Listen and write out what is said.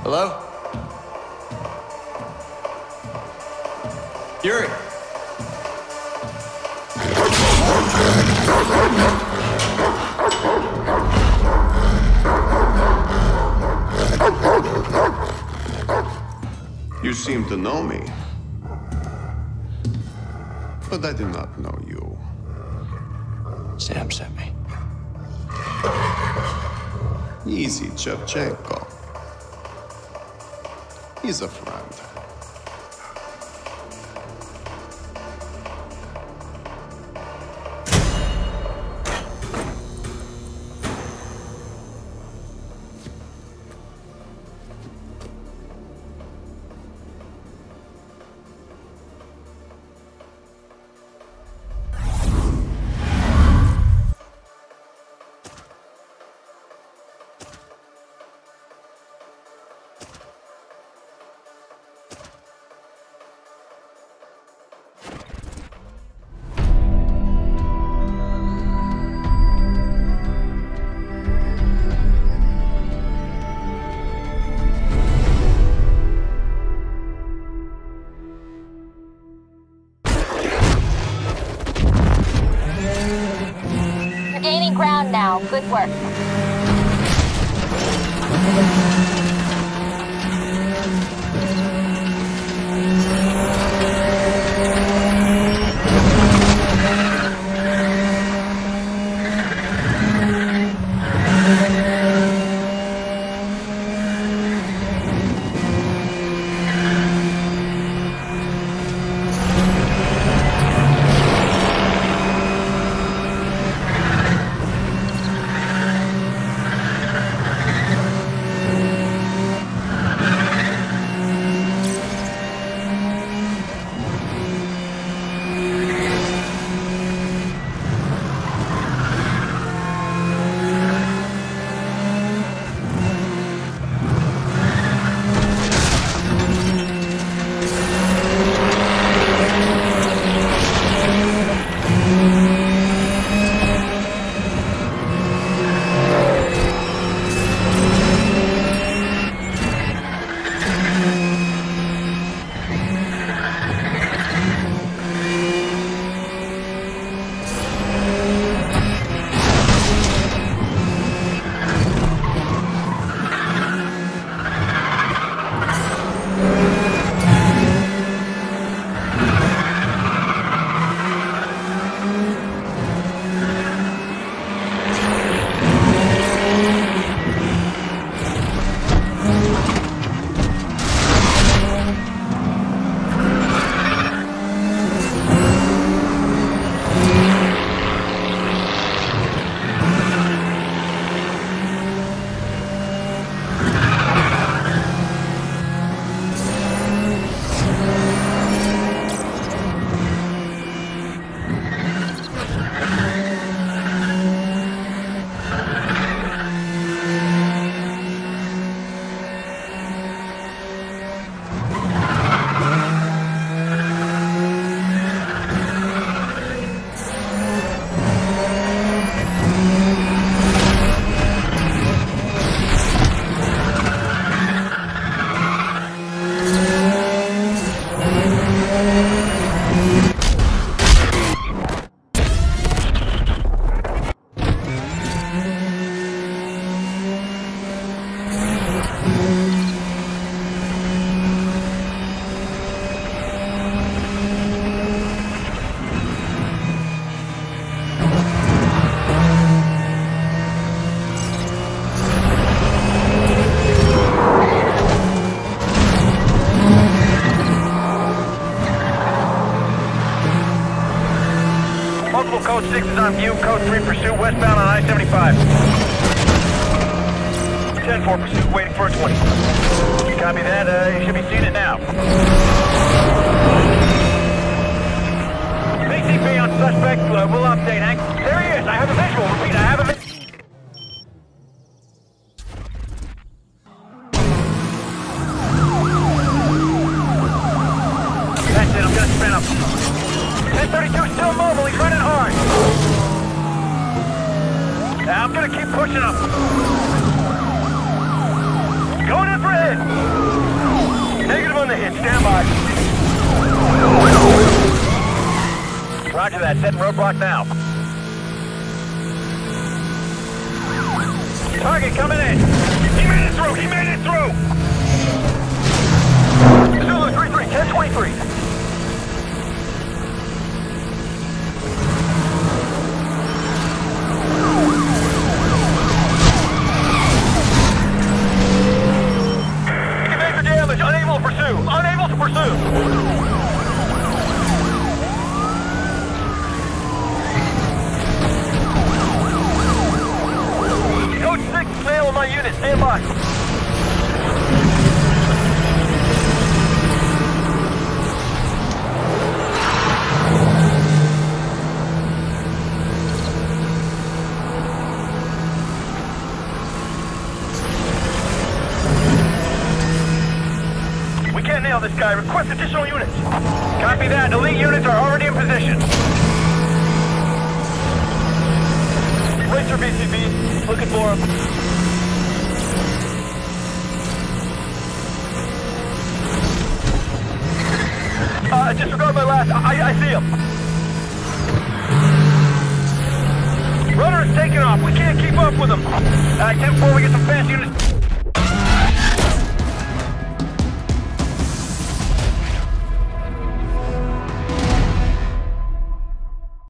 Hello? Yuri? You seem to know me. But I do not know you. Sam sent me. Easy, Shevchenko. He's a friend. Ground now. Good work. Code 6 is on view. Code 3 pursuit westbound on I-75. 10-4 pursuit waiting for a 20. Copy that. You should be seeing it now. PCP on suspect. We'll update, Hank. There he is. I have a visual. Repeat, I have a visual. That's it. I'm going to spin up. 1032 still mobile. He's running hard. I'm going to keep pushing him. Going in for hit. hit. Negative on the hit. Stand by. Roger that. Setting roadblock now. Target coming in. He made it through. He made it through. Zulu 3-3, 1023. Major damage. Unable to pursue. Unable to pursue. Code 6, fail on my unit. Stand by. We can't nail this guy. Request additional units. Copy that. Elite units are already in position. Racer BCB. Looking for him. Disregard my last. I see him. Runner is taking off. We can't keep up with him. 10-4, we get some fast units.